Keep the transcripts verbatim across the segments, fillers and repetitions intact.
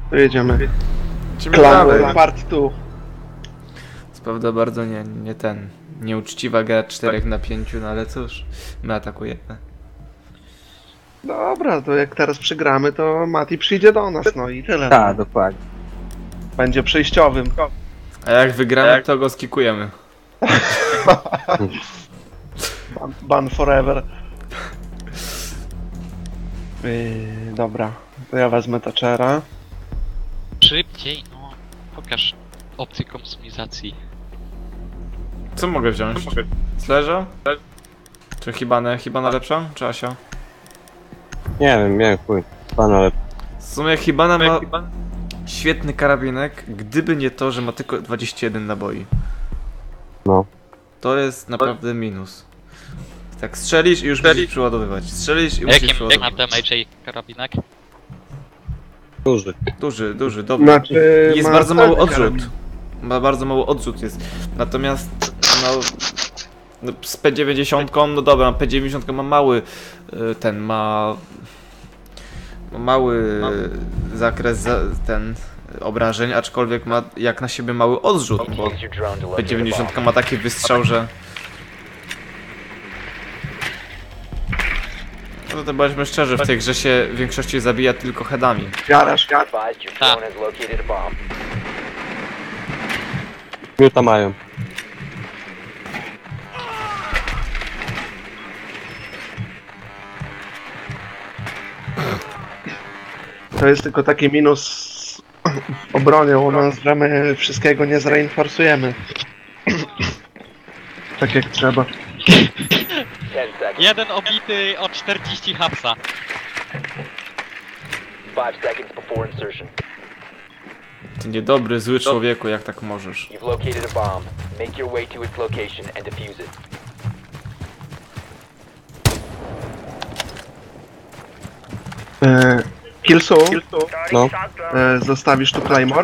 To jedziemy. Lecimy Clan dalej. part dwa. Co prawda bardzo nie, nie ten, nieuczciwa gra czterech na pięciu, no ale cóż, my atakujemy. Dobra, to jak teraz przegramy, to Mati przyjdzie do nas, no i tyle. Tak, dokładnie. Będzie przejściowym. A jak wygramy, to go skikujemy. Ban, ban forever. Yy, dobra, to ja wezmę Thatchera. Szybciej, no. Pokaż opcję konsumizacji. Co mogę wziąć? Sledge'a? Czy Hibanę? Hibana lepsza? Czy Asia? Nie wiem, nie wiem, chuj. Pan, ale... W sumie Hibana ma świetny karabinek, gdyby nie to, że ma tylko dwadzieścia jeden naboi. No. To jest naprawdę minus. Tak, strzelisz i już musisz przeładowywać. Strzelisz i musisz Jakim jak ma przeładowywać. damage jej karabinek? Duży. Duży, duży, dobry. Znaczy, Jest ma bardzo mały ten odrzut. karabin. Ma bardzo mały odrzut jest. Natomiast no, no z P dziewięćdziesiąt, no dobra, P dziewięćdziesiąt ma mały y, ten ma, ma mały zakres za, ten obrażeń, aczkolwiek ma jak na siebie mały odrzut, bo P dziewięćdziesiąt ma taki wystrzał, że no to bądźmy szczerzy, w tej grze się w większości zabija tylko headami. Garaż, garaż. Tak. Miuta mają. To jest tylko taki minus w obronie u nas, że my wszystkiego nie zreinforsujemy. Tak jak trzeba. Jeden obity o czterdzieści hapsa. Five seconds before insertion. Ty niedobry, zły człowieku, jak tak możesz. You've located a bomb. Make your way to its location and defuse it. E, Killsu, No. e, zostawisz tu Claymore?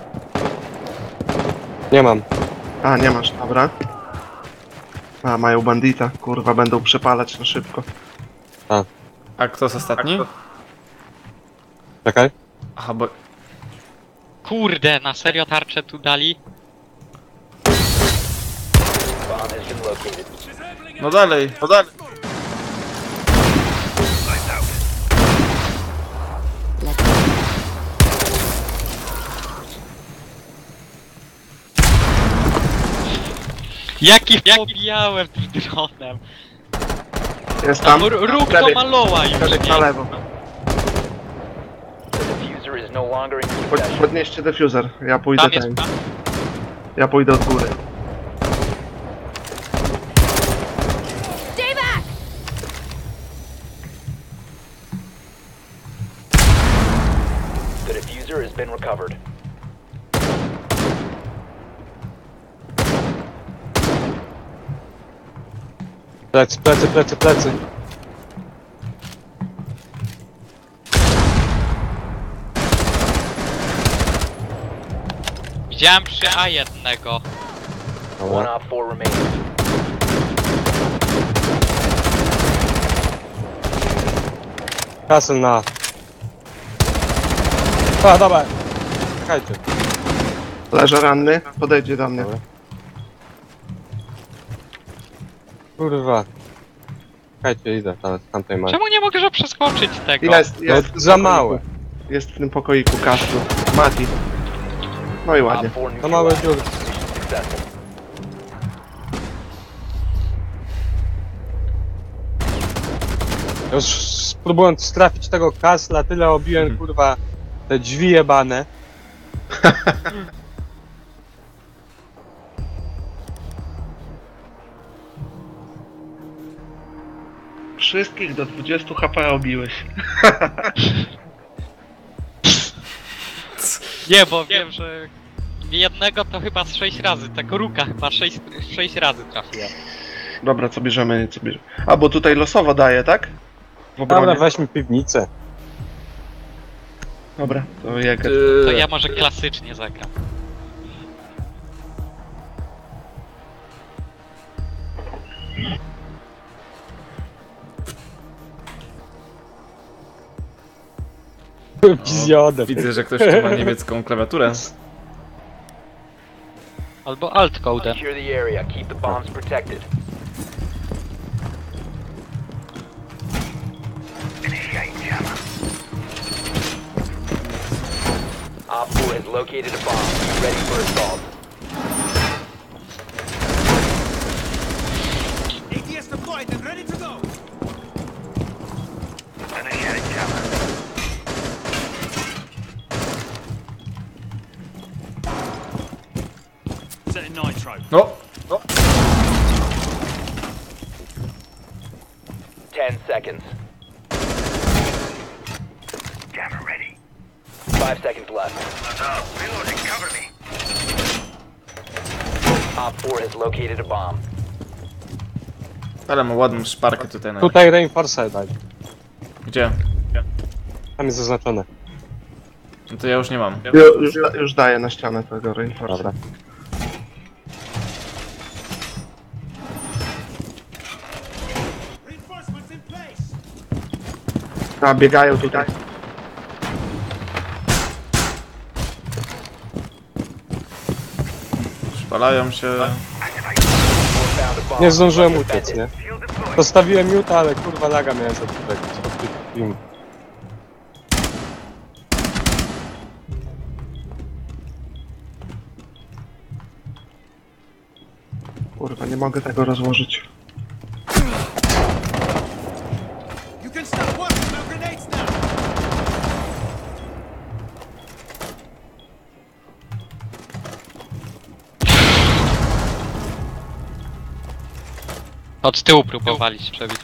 Nie mam. A, nie masz, dobra. A, mają bandita, kurwa, będą przepalać na szybko. A kto jest ostatni? Czekaj. Aha, bo... Kurde, na serio tarczę tu dali? Bomb has been located. No dalej, no dalej. Jaki pobijałem tym dronem? Jest tam. R- Róg to Prawie- maloła już, prawie na nie? lewo. The diffuser is no longer in your Pod, possession. podnieście defuser, ja pójdę Tam jest... ten. Ja pójdę od góry. The diffuser has been recovered. Plecy, plecy, plecy, plecy. Widziałem przy A jednego. One Dobra. op four remaining. Castle na... A, dobra. Czekajcie. Leżę ranny, podejdzie do mnie. Dobra. Kurwa. Czekajcie, idę teraz z tamtej macie. Czemu nie mogę przeskoczyć tego? Jest, No, jest. w tym za pokoiku. małe. Jest w tym pokoiku Kastru. Mati. No i ładnie. Op four To małe neutralized. dziury. Successful. Już spróbując trafić tego kasla, tyle obiłem, kurwa, te drzwi jebane. Wszystkich do dwudziestu H P obiłeś. Nie, bo wiem, że jednego to chyba z sześć razy, tego ruka chyba sześć, sześć razy trafiłem. Dobra, co bierzemy, co bierzemy. A, bo tutaj losowo daje, tak? W obronie. Dobra, weźmy piwnicę. Dobra, to jak... To Yy, ja może klasycznie zagram. Wizjonem. Widzę, że ktoś tu ma niemiecką klawiaturę. Albo altcodem. Secure the area. Keep the bombs protected. Op four has located a bomb. Be ready for assault. A T S deployed and ready to go. Setting nitro. No! Ten seconds. Jammer ready. Five seconds left. Reloading. Cover me. Op four has located a bomb. Ale ma ładną szparkę tutaj na... Tutaj reinforcer daj. Gdzie? Tam jest zaznaczone. No to ja już nie mam. Ju, już, da- już daję na ścianę tego reinforcera. Dobra. Reinforcements in place. A, biegają tutaj. Szpalają się. Found a bomb. Nie zdążyłem Defend uciec, it. nie? Postawiłem miuta, ale kurwa laga miałem za tutaj. Im. Kurwa, nie mogę tego rozłożyć. You can stop working my grenades now. Od tyłu próbowali się przebić.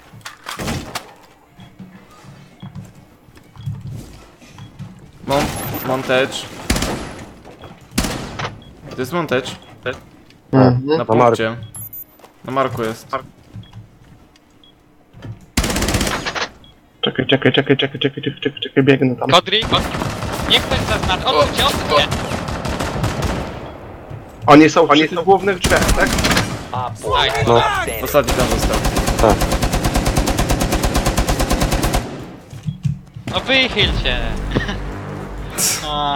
Mon montage. To jest montage. Mhm. Na Na marku. punkcie. Na marku jest. Czekaj, czekaj, czekaj, czekaj, czekaj, czekaj, czekaj, czekaj, biegnę tam. Kodri, niech ktoś zaznaczy. Odwróćcie, odwróćcie! Oni są przy tych głównych drzwiach, tak? Op four Nice. last No. stop standing. Ostatni tam został. Tak. No wychyl się! A,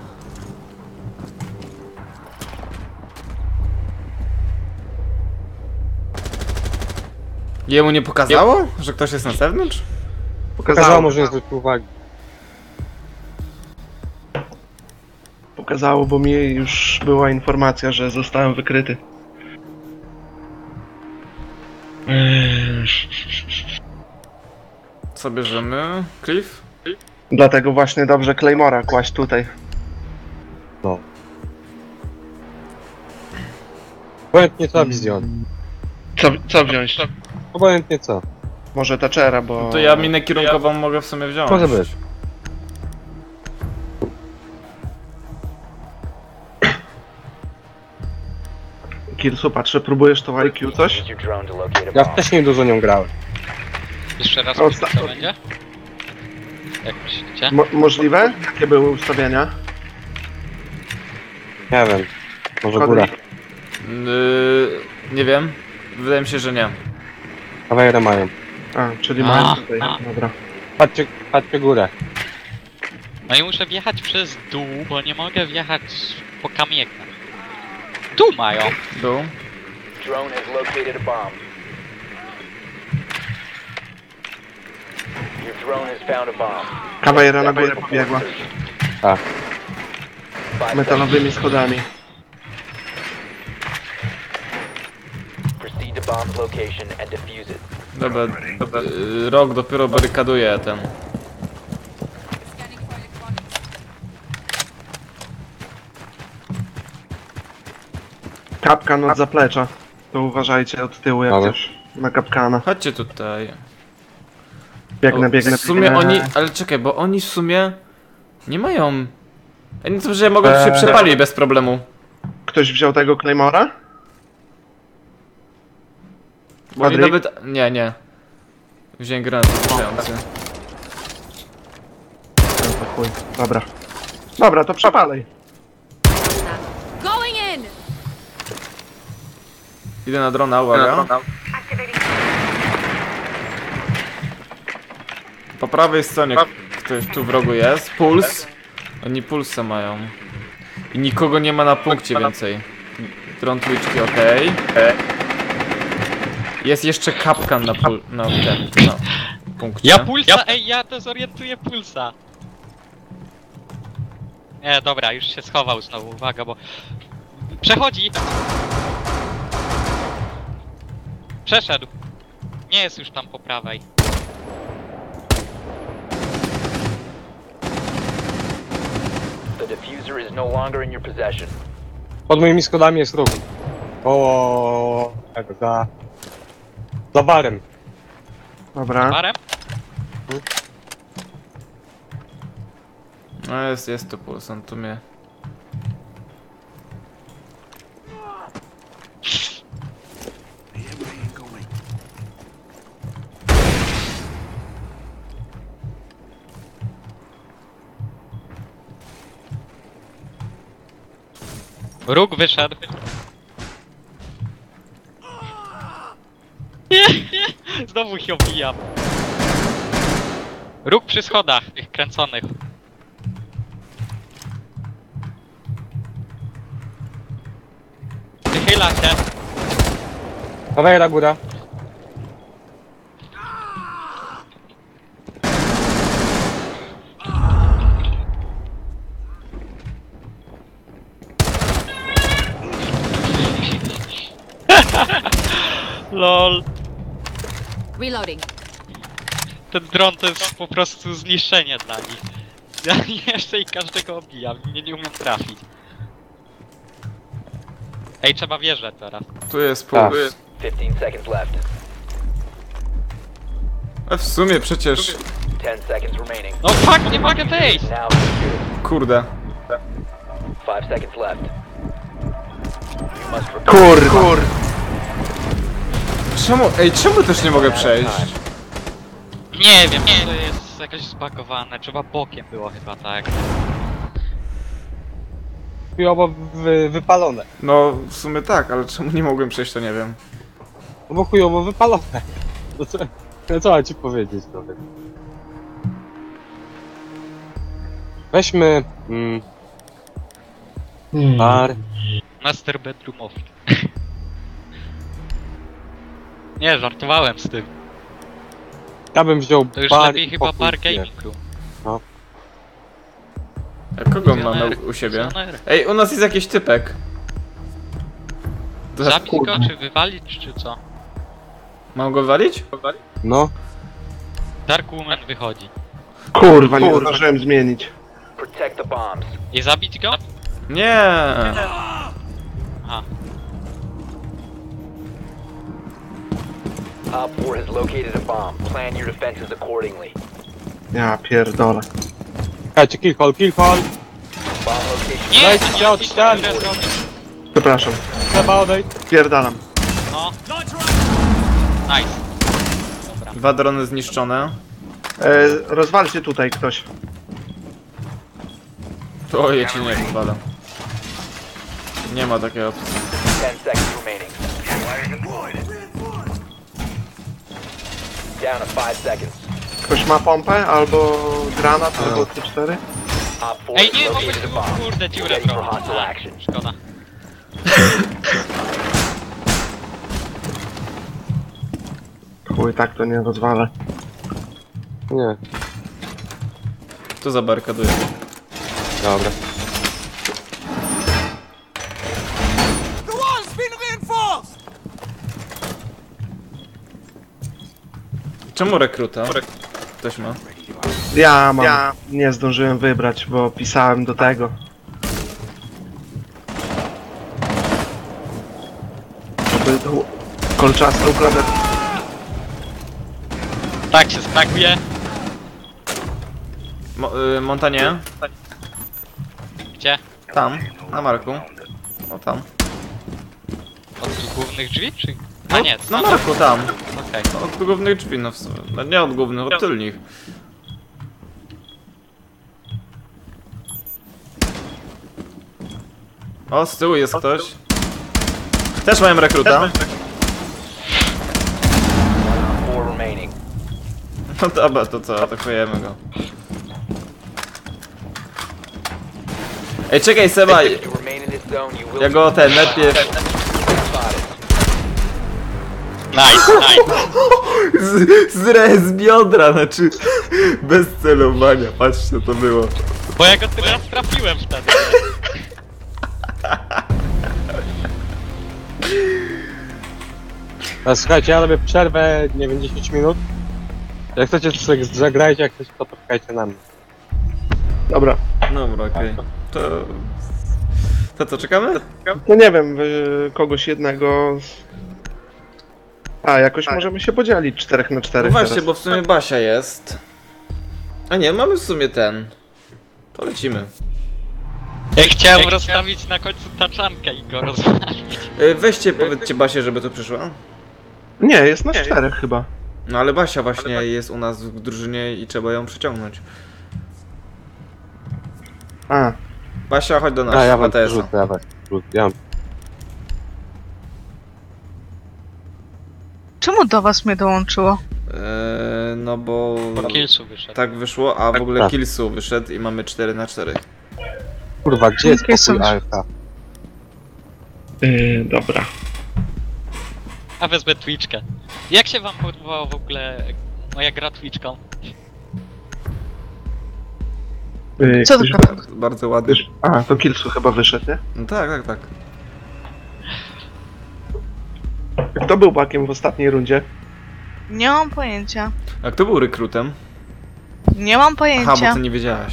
Jemu nie pokazało, że ktoś jest na zewnątrz? Pokazało Pokazało, może nie zwrócił uwagi. pokazało, bo mi już była informacja, że zostałem wykryty. Co bierzemy? Cliff? Dlatego właśnie dobrze Claymora kłaść tutaj. No. Obojętnie co wizjon. Co, co wziąć? Obojętnie co. Może Thatchera, bo... To ja minę kierunkową mogę w sumie wziąć. Może być. Kirsu, patrzę, próbujesz to I Q coś? Use your drone to locate a Ja bomb. wcześniej dużo nią grałem. jeszcze raz Osta- co będzie? Jak myślicie? Mo możliwe? Jakie były ustawienia? Nie wiem. Może Kodri? góra. Yy, nie wiem. Wydaje mi się, że nie. Kawajera mają. A, czyli A, mają tutaj, a. dobra. Patrzcie, patrzcie górę. No i muszę wjechać przez dół, bo nie mogę wjechać po kamieniach. Tu mają! Dół. Drone has located a bomb. Your drone has found a bomb. Kawajera na górę pobiegła. Tak. Five Metalowymi schodami. seconds. Proceed to bomb's location and defuse it. Dobra, dobra. Yy, rok dopiero barykaduje ten. Kapkan od zaplecza. To uważajcie od tyłu jak Ale. coś. Na kapkana. Chodźcie tutaj. Biegnę, O, biegnę, w sumie biegnę. oni, ale czekaj, bo oni w sumie nie mają... Ja nie to, że ja mogę się Eee. przepalić bez problemu. Ktoś wziął tego Claymora? Bo oni Patryk? nawet... Nie, nie. Wziąłem granat odbijający. No to chuj. Dobra. Dobra, to przepalej. Going in! Idę na drona, uwaga. Po prawej stronie Ktoś tu w rogu jest. Puls. Oni pulsy mają. I nikogo nie ma na punkcie więcej. Dron Twitchki, okej. Jest jeszcze kapkan na pul... na ten... na punkcie. Ja pulsa, ej, ja to zorientuję pulsa. Nie, dobra, już się schował znowu, uwaga, bo... Przechodzi! Przeszedł. Nie jest już tam po prawej. The diffuser is no longer in your possession. Pod moimi schodami jest róg. Koło... tego, za... za barem. Dobra. Barem? No jest, jest tu puls, on tu mnie... Róg wyszedł. Nie, nie, znowu się obijam. Róg przy schodach, tych kręconych. Wychyla się. Kawajera góra. Lol. Reloading. Ten dron to jest po prostu zniszczenie dla nich. Ja jeszcze i każdego obijam, nie, nie umiem trafić. Ej, trzeba wjeżdżać teraz. Tu jest Tak. puls. fifteen seconds left. A w sumie przecież... ten seconds remaining. No fuck, nie mogę wejść! Now secured. Kurde. five seconds left. You must recover. Kur, kur. Czemu... Ej, czemu też nie mogę przejść? Nie wiem, to jest jakoś zbagowane, trzeba bokiem było chyba, tak. Chujowo wy, wypalone. No, w sumie tak, ale czemu nie mogłem przejść, to nie wiem. No bo chujowo wypalone. No co, no co mam ci powiedzieć, trochę. Weźmy... Mm, bar. Master bedroomowy. Nie, żartowałem z tym. Ja bym wziął To już bar lepiej i chyba pokój bar pier- gaming room. A kogo mamy u siebie? Wizjoner. Ej, u nas jest jakiś typek. To za- Zabić go, czy wywalić, czy co? Mam go walić? No. Dark Woman wychodzi. Kurwa, nie zdążyłem zmienić. Protect the bombs. I zabić go? Nie. Aha. Op four has located a bomb. Plan your defenses accordingly. Ja pierdolę. Słuchajcie, kill hole, kill hole. Bomb location. Nie, Dajcie nie, się od nie, ściany. nie, nie, Przepraszam. Trzeba odejść. Pierdalam. No. Nice. Dobra. Dwa drony zniszczone. E, rozwalcie tutaj ktoś. To ja cię nie wywalę. Nie ma takiej opcji. ten seconds remaining. Down to five seconds. Ktoś ma pompę, albo granat, albo C cztery? Op four Ej, has nie, mogę located a tu, bomb. kurde, dziurę Ready for zrobić. hostile action. Szkoda. Chuj, tak to nie rozwalę. Nie. Tu zabarkaduję. Dobra. The wall's been reinforced! Czemu rekruta? Ktoś ma. Ja mam. Ja nie zdążyłem wybrać, bo pisałem do tego. Żeby tą kolczastą klawiaturę. Tak się spakuje. Mo y Montanie? Gdzie? Tam, na Marku. O tam. Od tu głównych drzwi, czy? A nie, Na no, Marku, tam. okej. Od głównych drzwi, no w sumie. No nie od głównych, od tylnych. O, z tyłu jest ktoś. Też mają rekruta. four remaining. No dobra, to co, atakujemy go. Ej, czekaj Seba, To remain in this zone, you will ja go ten najpierw spotted. Nice, nice. z, z, z biodra, znaczy bez celowania, patrzcie to było. Bo ja go teraz trafiłem wtedy. A słuchajcie, ja robię przerwę, nie wiem, dziesięć minut. Jak chcecie, to sobie zagrajcie, jak chcecie, to poczekajcie na mnie. Dobra. Dobra, okej. To... To co, czekamy? No nie wiem, wy- kogoś jednego... A, jakoś możemy się podzielić czterech na No czterech właśnie, teraz. bo w sumie Basia jest. A nie, mamy w sumie ten. To lecimy. Ja chciałem rozstawić na końcu taczankę i go rozwalić. Ej, weźcie, powiedzcie Basie, żeby tu przyszła. Nie, jest na czterech chyba. No ale Basia właśnie jest u nas w drużynie i trzeba ją przyciągnąć. A, Basia, chodź do nas, A, ja na wam T S a. rzucę, ja wam rzucę, ja wam. Czemu do was mnie dołączyło? Eee, no bo... Po killsu wyszedł. Tak wyszło, a w ogóle tak. killsu wyszedł i mamy cztery na cztery. Kurwa, gdzie jest Jakie są- pokój A F K? yy, dobra. A wezmę Twitchkę. Jak się wam podobała w ogóle moja gra Twitchką? Yy, Co to ktoś- gada? Bardzo ładny. A, to Killsu chyba wyszedł, nie? No tak, tak, tak. Kto był bakiem w ostatniej rundzie? Nie mam pojęcia. A kto był rekrutem? Nie mam Aha, pojęcia. bo ty nie wiedziałaś.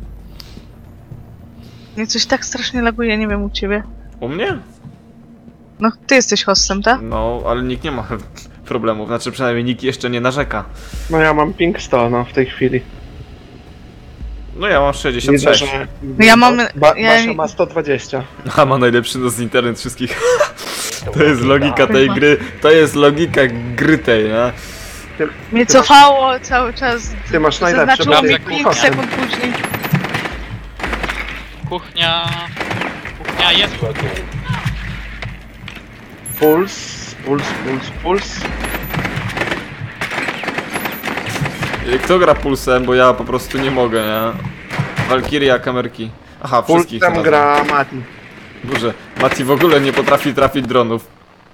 Mnie coś tak strasznie laguje, nie wiem u ciebie. U mnie? No, ty jesteś hostem, tak? No, ale nikt nie ma problemów, znaczy przynajmniej nikt jeszcze nie narzeka. No ja mam ping sto, no, w tej chwili. No ja mam sześćdziesiąt Widzę, sześć. że... No ja mam- Ba ja- Basia ma sto dwadzieścia. A ma najlepszy nos internet wszystkich. To jest logika tej gry, to jest logika gry tej, nie? Mnie cofało cały czas. Ty masz najlepsze, Zaznaczyło bo mi ty pięć hostem. sekund później. Kuchnia... Kuchnia jest. Puls, puls, puls, puls. Kto gra pulsem, bo ja po prostu nie mogę, nie? Valkyria, kamerki. Aha, wszystkich Pulsem razem. gra Mati. Boże, Mati w ogóle nie potrafi trafić dronów.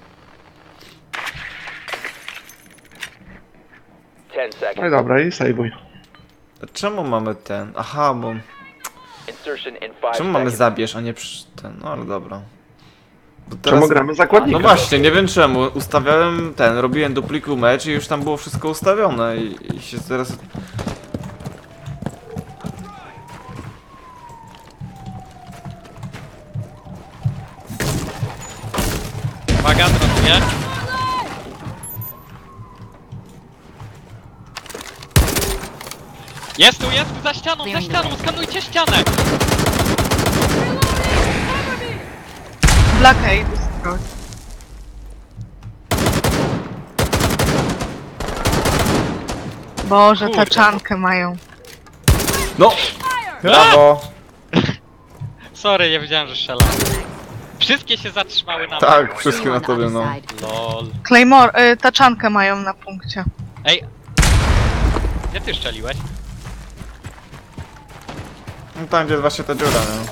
Ten No seconds. i dobra, i sejwuj. A czemu mamy ten? Aha, bo... Insertion in five Czemu mamy seconds. zabierz, a nie przy... ten? No ale dobra. Bo Czemu gramy zakładnika? No właśnie, nie wiem czemu. Ustawiałem ten, robiłem dupliku mecz i już tam było wszystko ustawione i, i się teraz... Uwaga, dronuję. Jest tu, jest tu, za ścianą, za ścianą, skanujcie ścianę! Black Aid destroy. Boże, Kurde. taczankę mają. No! Brawo! Sorry, nie wiedziałem, że strzela. Wszystkie się zatrzymały na Tak, wszystkie na On the tobie, other no. side. Lol. Claymore, y, taczankę mają na punkcie. Ej! Gdzie ty strzeliłeś? No tam, gdzie jest właśnie ta dziura, no.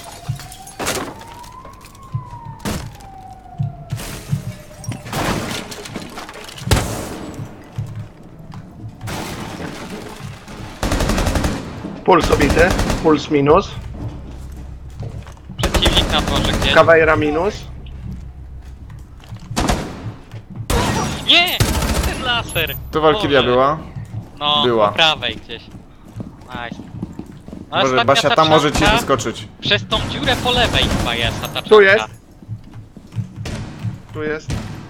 Puls obity, puls minus, Przeciwnik na dworze gdzieś. Kawajra minus. Nie! Ten laser! Tu Valkyria Boże. była. No, Była. po prawej gdzieś. Nice. No, Może ostatnia Basia tam może ci taczanka wyskoczyć. Przez tą dziurę po lewej chyba jest ta taczanka. Tu jest. Tu jest.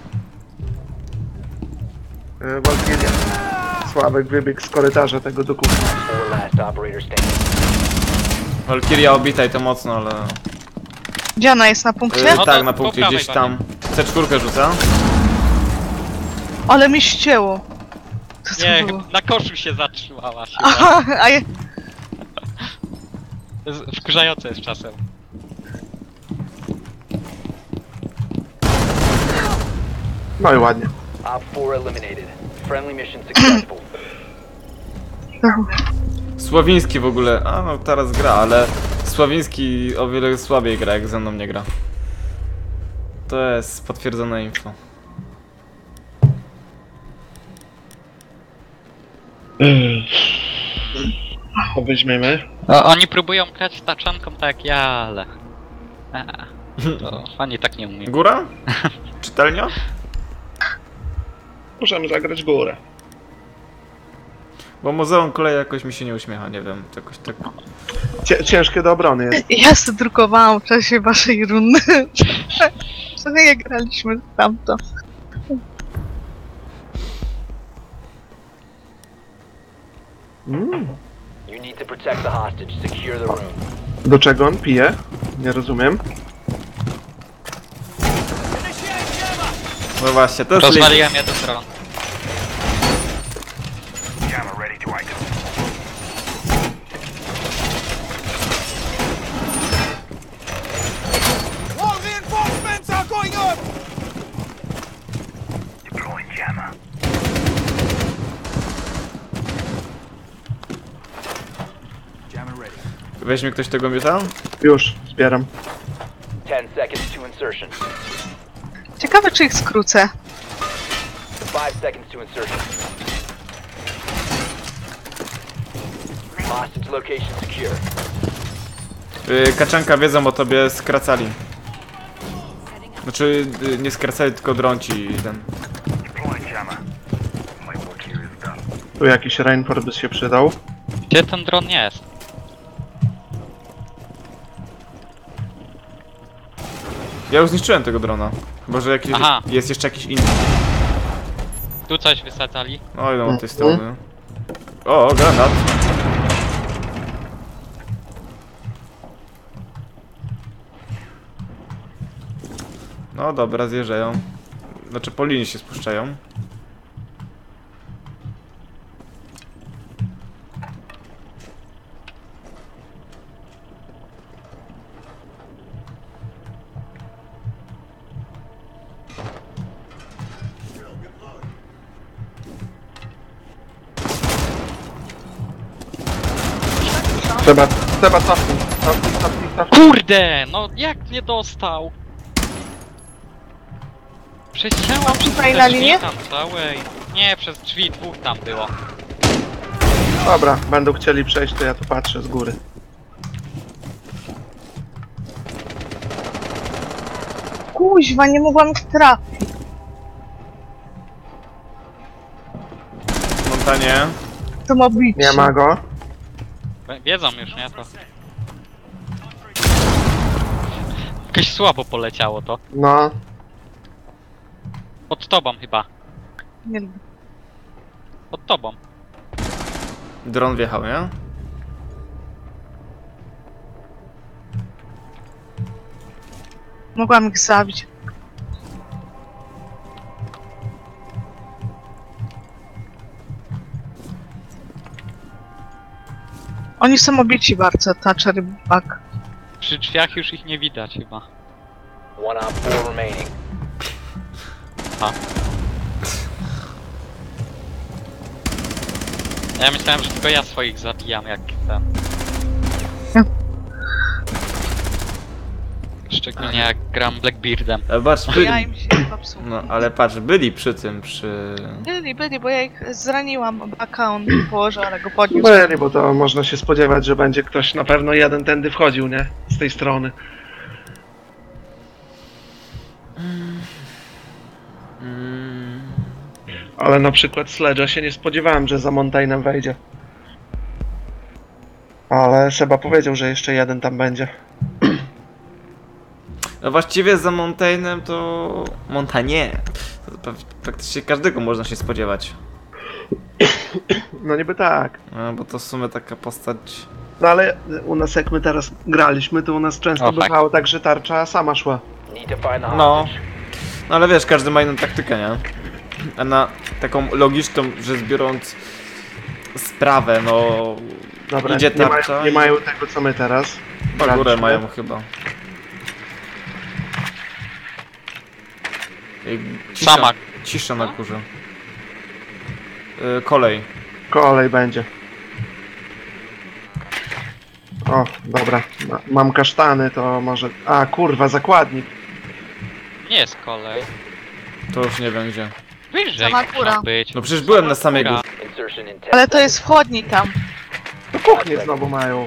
Yy, Valkyria. Sławek wybiegł z korytarza tego do kuchni. Four last operator standing. Valkyria obita i to mocno, ale... Gdzie ona jest na punkcie? Yy, No to tak, na po punkcie, prawej gdzieś tam. C cztery rzuca. Ale mi ścięło. Co to Nie, było? chyba na koszu się zatrzymała się. Aha, a je... Z- Wkurzające jest czasem. No i ładnie. Op four eliminated. Friendly mission successful. Sławiński w ogóle, a no teraz gra, ale Sławiński o wiele słabiej gra, jak ze mną nie gra. To jest potwierdzone info. To weźmiemy. No, oni próbują grać taczanką tak jak ja, ale... A, to fani tak nie umieją. Góra? Czytelnia? Możemy zagrać górę. Bo muzeum kolei jakoś mi się nie uśmiecha, nie wiem, to jakoś tak... Cie ciężkie do obrony jest. Ja zdrukowałam w czasie waszej rundy. Co nie graliśmy tamto. Mm. You need to protect the hostage. Secure the room. Do czego on pije? Nie rozumiem. No właśnie, to jest link. Rozwaliłem jeden dron. More reinforcements are going up! Weźmie ktoś tego miuta? Już, zbieram. Ten seconds to insertion. Ciekawe, czy ich skrócę. Five seconds to insertion. Hostage location secure. Yy, Kaczanka wiedzą o tobie, skracali. Znaczy, yy, nie skracali, tylko drąci ten. Tu jakiś Rainford by się przydał. Gdzie ten dron jest? Ja już zniszczyłem tego drona. Chyba, że jakiś, Aha. jest jeszcze jakiś inny. Tu coś wysadzali. No idą od tej strony. O, granat. No dobra, zjeżdżają. Znaczy po linii się spuszczają. Trzeba, trzeba cofnąć. Cofnij, cofnij, cofnij. Kurde! No jak mnie dostał? Przecięłam przez tutaj te na drzwi linię? tam całej. Nie, przez drzwi dwóch tam było. Dobra, będą chcieli przejść, to ja tu patrzę z góry. Kuźwa, nie mogłam ich trafić. Montanie. To mobicie. Nie ma go. Wiedzą już, nie? To... Jakoś słabo poleciało to. No, Pod tobą chyba. Nie lubię. Pod tobą. Dron wjechał, nie? Mogłam ich zabić. Oni są obici bardzo, Thatcher i Buck. Przy drzwiach już ich nie widać chyba. One on four remaining. Ja myślałem, że tylko ja swoich zabijam jak ten. Ja. Szczególnie jak gram Blackbeardem. Ale patrz, byli, Ja im się popsuł. no ale patrz, byli przy tym, przy... Byli, byli, bo ja ich zraniłam. Bucka on położył, ale go podniósł. byli, bo to można się spodziewać, że będzie ktoś na pewno jeden tędy wchodził, nie? Z tej strony. Mm, Ale na przykład Sledge'a się nie spodziewałem, że za Montaignem wejdzie. Ale Seba powiedział, że jeszcze jeden tam będzie. no właściwie za Montaignem to... Montanie. To praw- praktycznie każdego można się spodziewać. No niby tak. No, bo to w sumie taka postać... No ale u nas jak my teraz graliśmy, to u nas często O, tak. bywało tak, że tarcza sama szła. Need to find the No. hostage. No ale wiesz, każdy ma inną taktykę, nie? A na taką logiczną, rzecz biorąc sprawę, no... Dobra, Idzie nie, tarcza mają, nie i- mają tego co my teraz. Na górę Graliśmy. mają chyba. I Cisza, Sama. cisza na górze. Yy, kolej. Kolej będzie. O, dobra. Ma- Mam kasztany, to może... A, kurwa, zakładnik. Nie jest kolej. To już nie wiem gdzie. Wyżej Sama ma góra. być. No przecież byłem na samej góra. górze. Insertion in ten Ale to jest seconds. wchodni tam. To kuchnię znowu mają.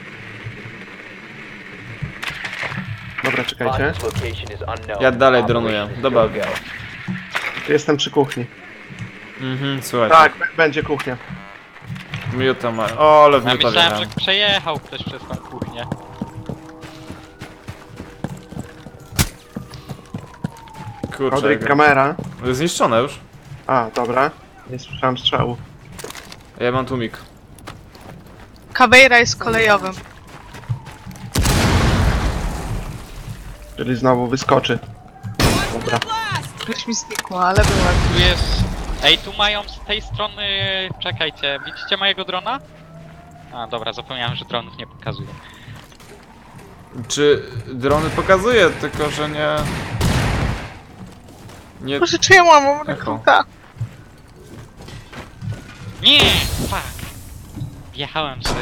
Dobra, czekajcie. Hostage location is unknown. Ja dalej dronuję. Operation is Dobra. go, go. Jestem przy kuchni. Mhm, słuchajcie. Tak, b- będzie kuchnia. Miuta ma... O, ale w Ja miuta myślałem, wjechałem. że przejechał ktoś przez tą kuchnię. Kurczę. Kodryk, jak- kamera. Zniszczone już. A, dobra. Nie słyszałem strzału. Ja mam tłumik. Caveira jest kolejowym. Czyli znowu wyskoczy. Dobra. Już mi znikło, ale była. Tu jest... Ej, tu mają z tej strony... Czekajcie, widzicie mojego drona? A, dobra, zapomniałem, że dronów nie pokazuję. Czy drony pokazuje, tylko że nie... Nie... Proszę, czy ja mam rekruta? Nie! Fuck! Wjechałem sobie.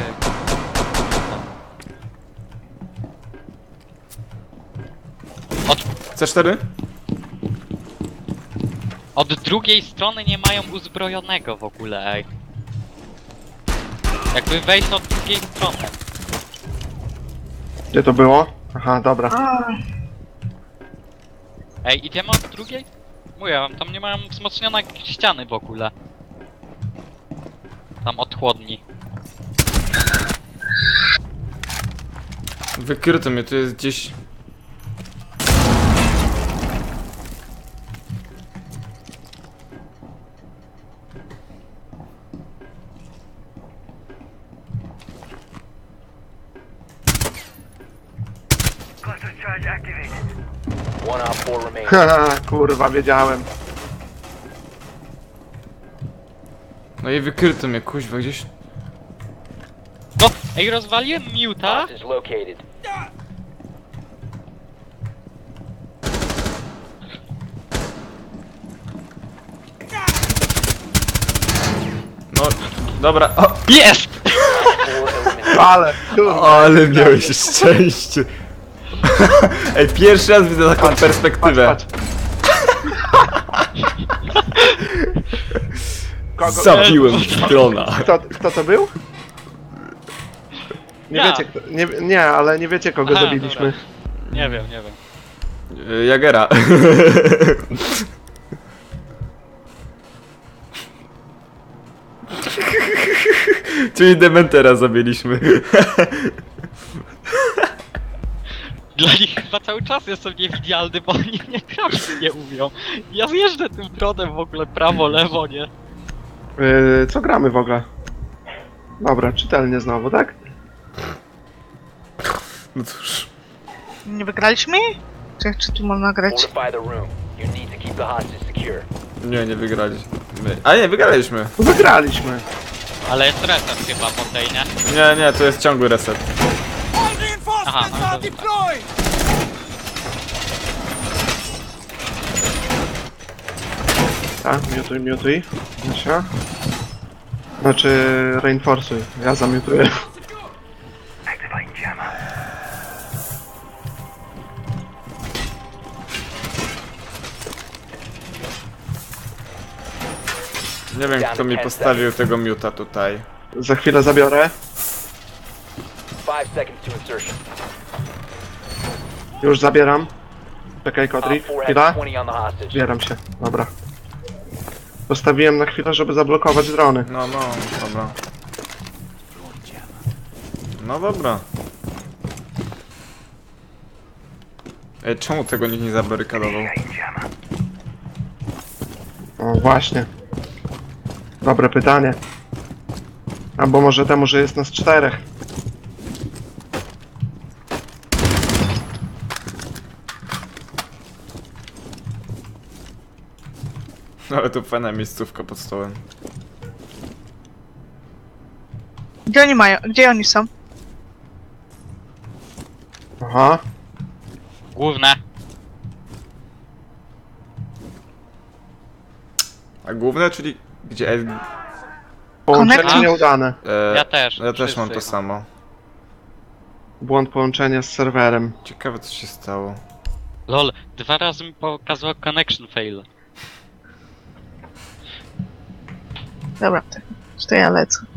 C cztery? Od drugiej strony nie mają uzbrojonego w ogóle, ej. Jakby wejść od drugiej strony. Gdzie to było? Aha, dobra. Ej, idziemy od drugiej? Mówię wam, tam nie mają wzmocnione ściany w ogóle. Tam od chłodni. Wykryto mnie, tu jest gdzieś... One op four remaining. Haha, kurwa, wiedziałem. No i wykryto mnie, kuźwa, gdzieś... No! Ej, rozwaliłem miuta! Hostage located. No, dobra, o! Jest! Four eliminated. Ale, kurwa. Ale miałeś szczęście. Ej, pierwszy raz widzę taką perspektywę. Patrz, patrz. Kogo? Zabiłem drona. Kto, kto to był? Nie Ja. wiecie, kto, nie, nie, ale nie wiecie kogo Aha, zabiliśmy. Nie wiem, nie wiem. Y, Jagera. Czyli Dementera zabiliśmy. Dla nich chyba cały czas jestem niewidzialny, bo oni mnie kraszty nie umią. Ja zjeżdżę tym dronem w ogóle prawo, lewo, nie? Yy, co gramy w ogóle? Dobra, czytelnie znowu, tak? No cóż. Nie wygraliśmy jej? Czy, czy tu można grać? Fortify the room. You need to keep the hostage secure. Nie, nie wygraliśmy. A nie, wygraliśmy. Wygraliśmy. Ale jest reset chyba po tej, nie? Nie, nie, to jest ciągły reset. All reinforcements Aha, no are dobra. deployed! Tak, miutuj, miutuj. Kasia. Znaczy, reinforcuj. Ja zamiutuję. Nie wiem, kto mi postawił tego miuta tutaj. Za chwilę zabiorę. Five seconds to insertion. Już zabieram. Czekaj, Op Kodrik. four has Chwila. twenty on the hostage. Zbieram się. Dobra. Postawiłem na chwilę, żeby zablokować drony. No, no, dobra. No dobra. Ej, czemu tego nikt nie zabarykadował? O, właśnie. Dobre pytanie. Albo może temu, że jest nas czterech. Ale to fajna miejscówka pod stołem. Gdzie oni mają? Gdzie oni są? Aha. Główne. A główne, czyli gdzie? E, Połączenie Konektor? nieudane. e, Ja też. Ja też mam to wszyscy. samo. błąd połączenia z serwerem. Ciekawe co się stało. Lol, dwa razy mi pokazało connection fail. Dobra, to, to ja lecę.